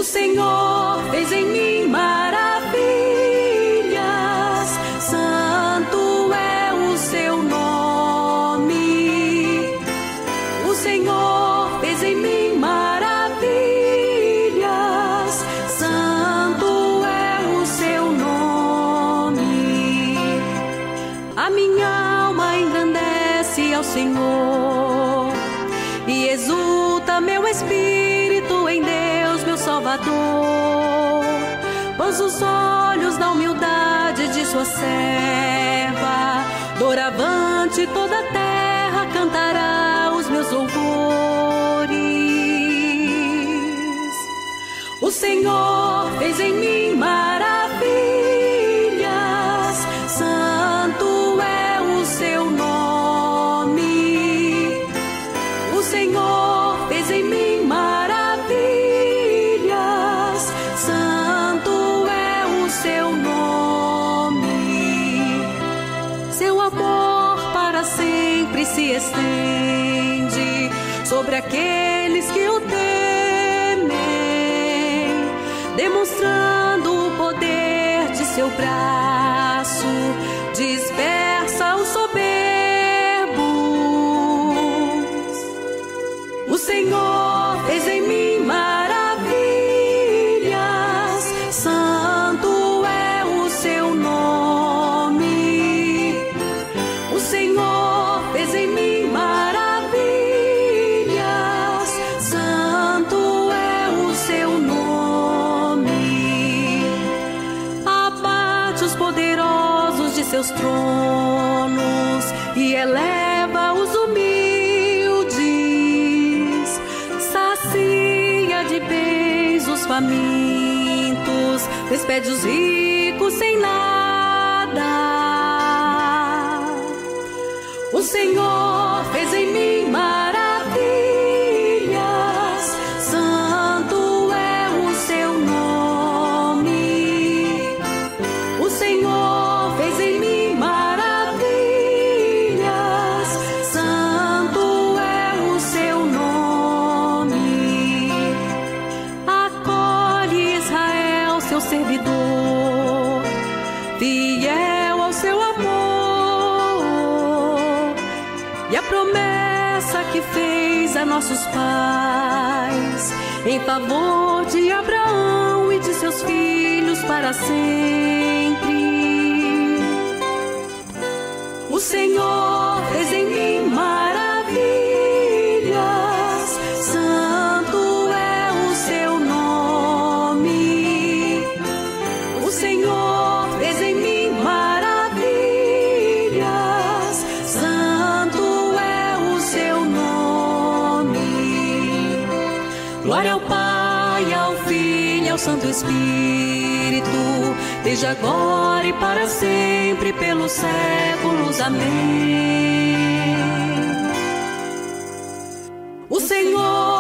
Senhor fez em mim maravilhas, santo é o seu nome. O Senhor fez em mim maravilhas, santo é o seu nome. A minha alma engrandece ao Senhor e exulta meu espírito em Deus, meu Salvador. Pôs os olhos na humildade de sua serva, doravante toda a terra cantará os meus louvores. O Senhor fez em mim maravilhas, santo é o seu nome. O Senhor fez em mim maravilhas, santo é o seu nome. Seu amor para sempre se estende sobre aqueles que o temem, demonstrando o poder de seu braço, dispersa os soberbos. O Senhor fez em mim maravilhas, santo é o seu nome. O Senhor fez em mim maravilhas, santo é o seu nome. Abate os poderosos de seus tronos e eleva os humildes, sacia de bens os famintos, despede os ricos sem nada. O Senhor fez em mim maravilhas, santo é o seu nome. O Senhor fez em mim maravilhas, santo é o seu nome. Acolhe Israel, seu servidor, fiel ao seu amor, e a promessa que fez a nossos pais em favor de Abraão e de seus filhos para sempre. O Senhor fez em mim maravilhas, santo é o seu nome. O Senhor fez em mim maravilhas, santo é o seu nome. Glória ao Pai, ao Filho e ao Santo Espírito, desde agora e para sempre, pelos séculos. Amém. O Senhor